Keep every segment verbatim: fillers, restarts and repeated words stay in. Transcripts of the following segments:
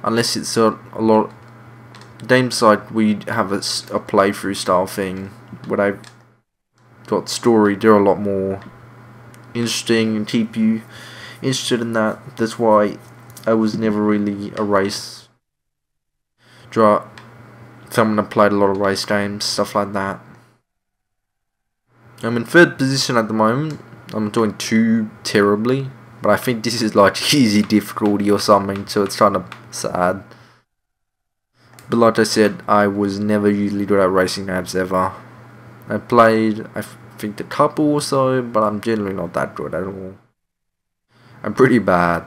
unless it's a, a lot games like we have a, a playthrough style thing where they've got story. They're a lot more interesting and keep you interested in that. That's why I was never really a race draw someone that played a lot of race games, stuff like that. I'm in third position at the moment. I'm not doing too terribly, but I think this is like easy difficulty or something, so it's kind of sad. But like I said, I was never usually good at racing games ever. I played, I think, a couple or so, but I'm generally not that good at all. I'm pretty bad.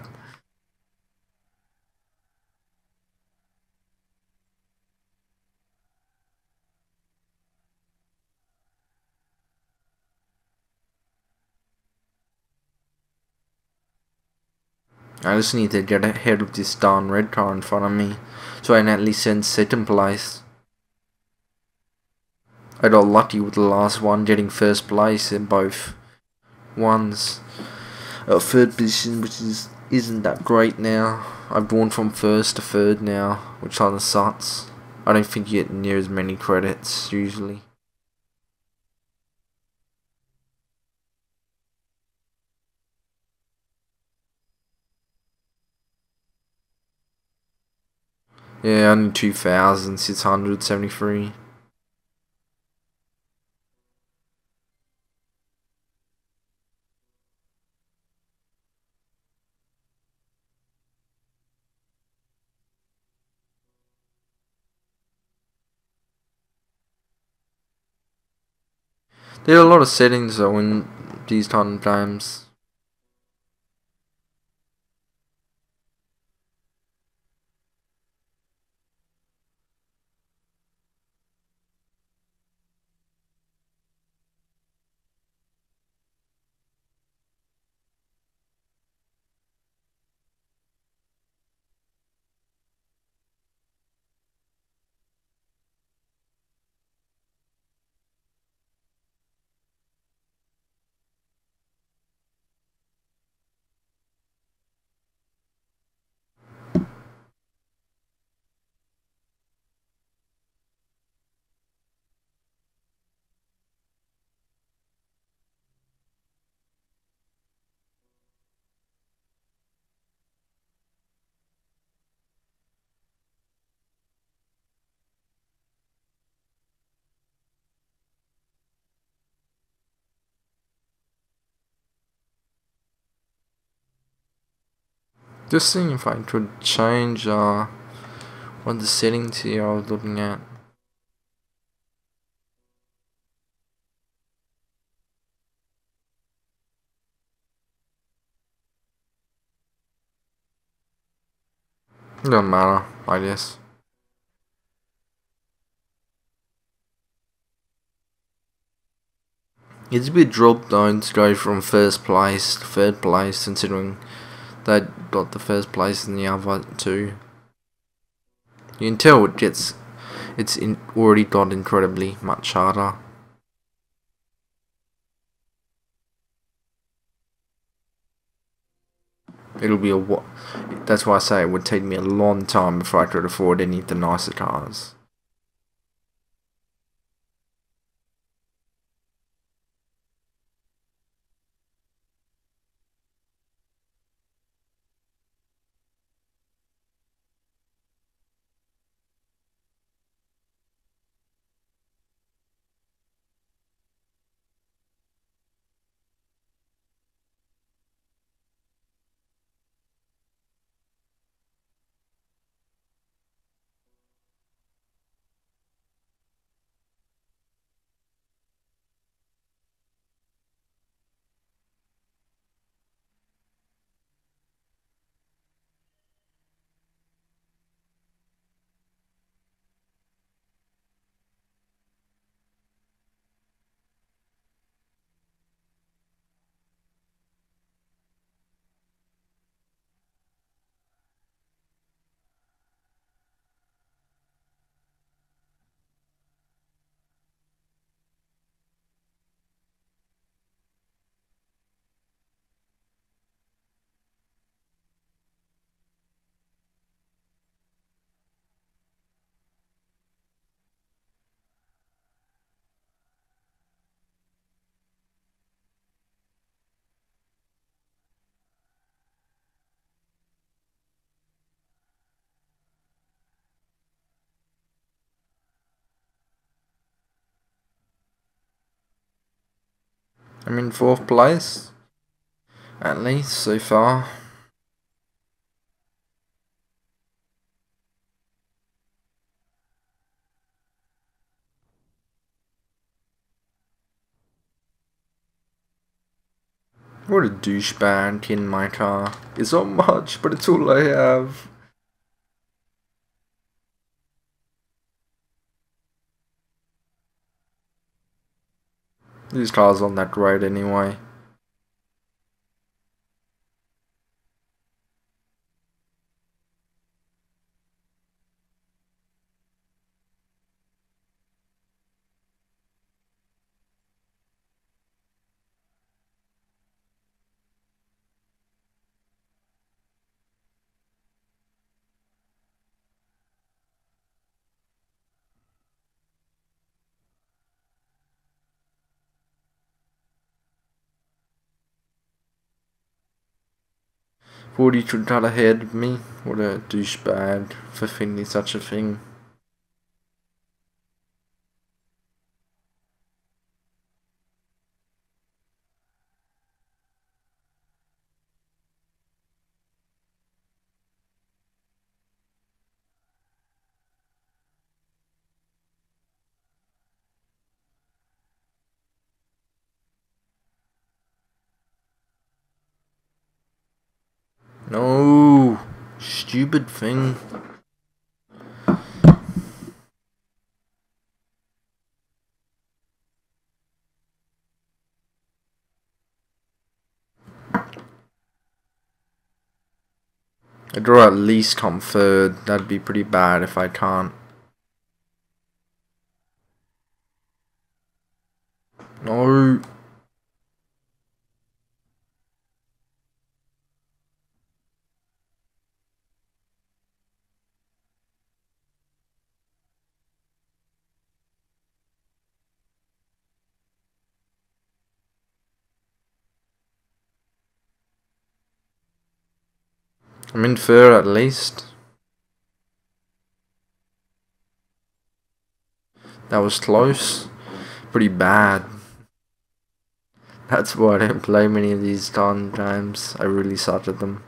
I just need to get ahead of this darn red car in front of me, so I can at least end second place. I got lucky with the last one, getting first place in both ones. Uh, third position, which is, isn't that great now. I've gone from first to third now, which kind of sucks. I don't think you get near as many credits, usually. Yeah, only two thousand six hundred seventy-three. There are a lot of settings though in these kind of games. Just seeing if I could change uh, what the settings here I was looking at. It doesn't matter, I guess. It's a bit drop down to go from first place to third place, considering they got the first place in the other two. You can tell it gets, it's in, already got incredibly much harder. It'll be a what? That's why I say it would take me a long time before I could afford any of the nicer cars. I'm in fourth place, at least so far. What a douchebag in my car. It's not much, but it's all I have. These cars on that road anyway. Forty should cut ahead of me. What a douchebag for thinking such a thing. No, stupid thing. I'd rather at least come third. That'd be pretty bad if I can't. No. I'm in third at least. That was close. Pretty bad. That's why I don't play many of these darn games. I really suck at them.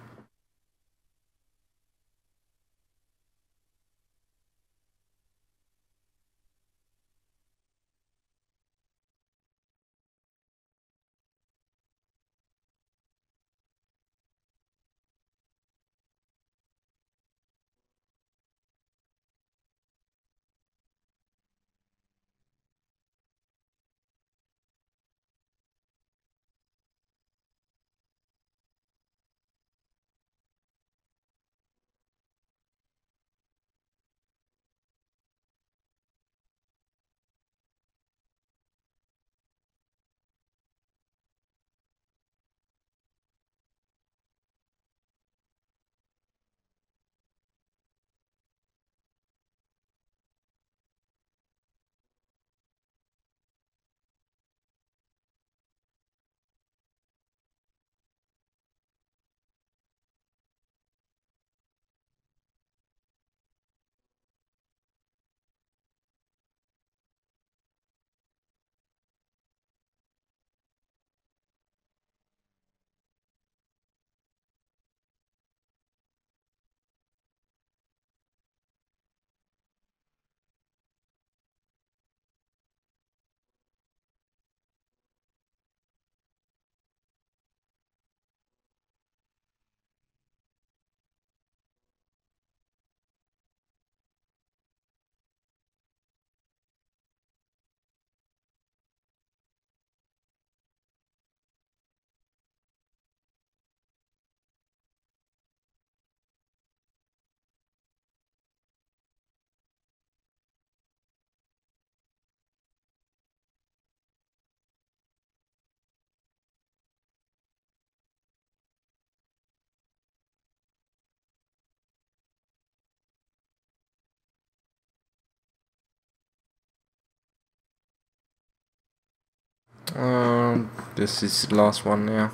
Um, this is the last one now.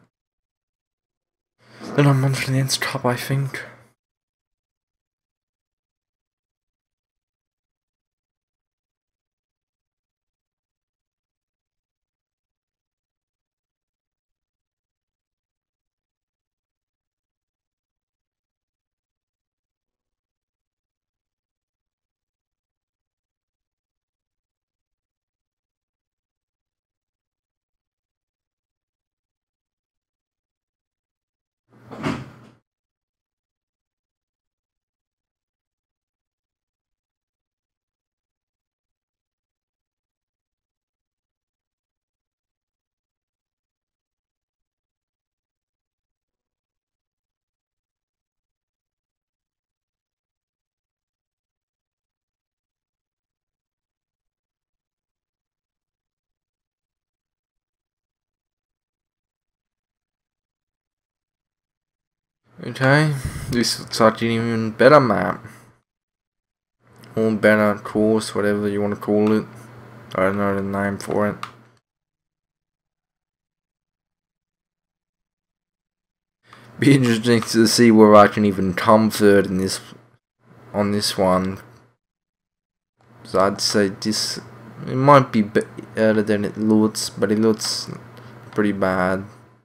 Then I'm on to the next cup, I think. Okay, this looks like an even better map. Or better course, whatever you want to call it. I don't know the name for it. Be interesting to see where I can even come third in this on this one. So I'd say this it might be better than it looks, but it looks pretty bad.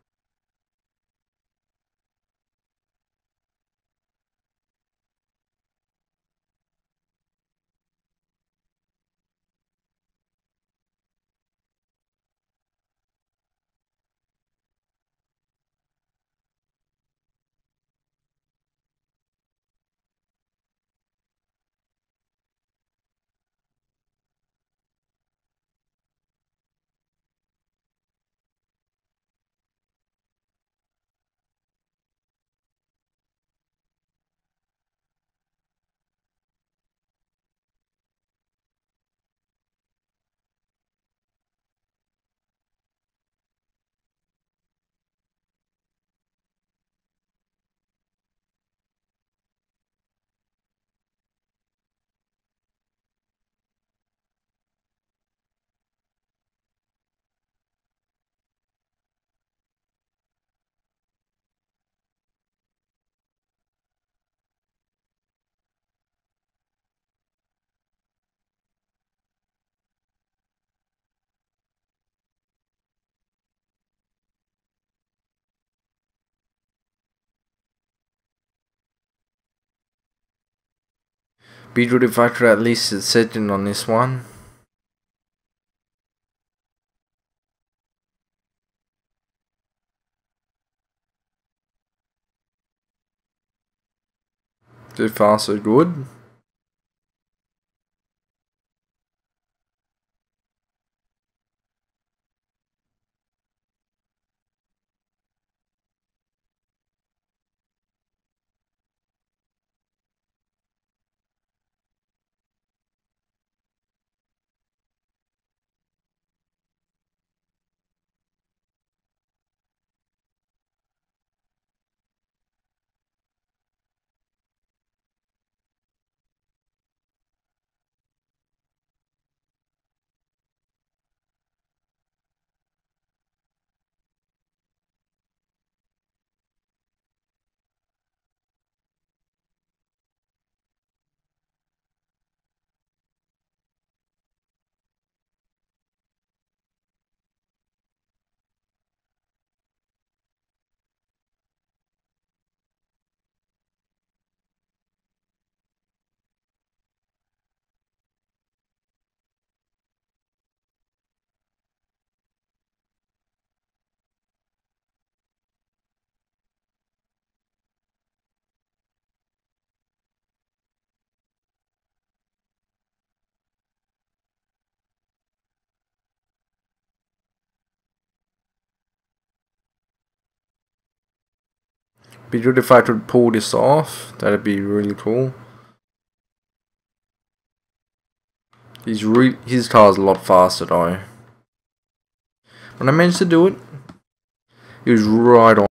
Be good if I could at least sit second on this one. So far so good. Be good if I could pull this off. That'd be really cool. He's re his car's a lot faster though. When I managed to do it, he was right on.